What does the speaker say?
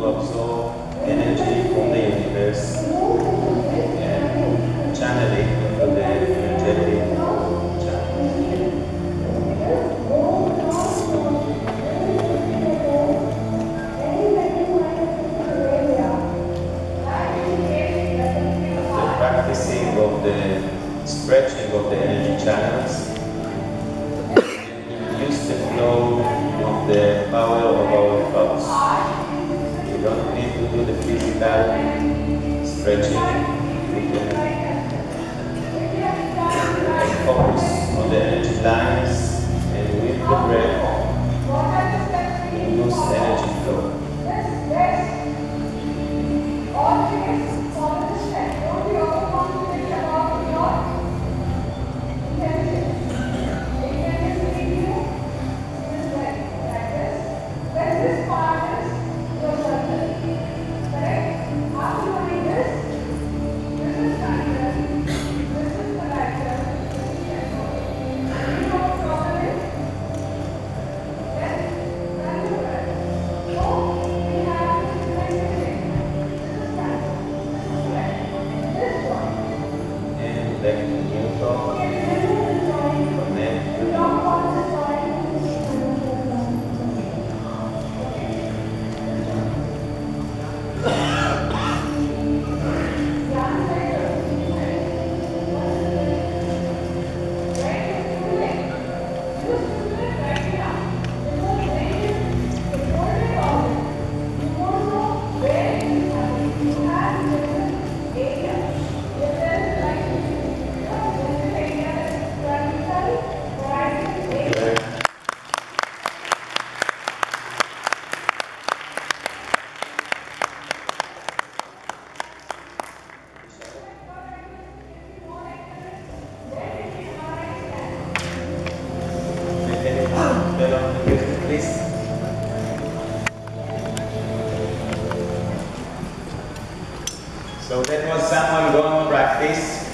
absorb energy from the universe and channel it into the energetic channel. After practicing of the stretching of the energy channels, use the flow of the power of our thoughts. You don't need to do the physical stretching. You can focus on the energy lines and with the breath induce energy flow. Back to neutral, connect to please. So that was someone going to practice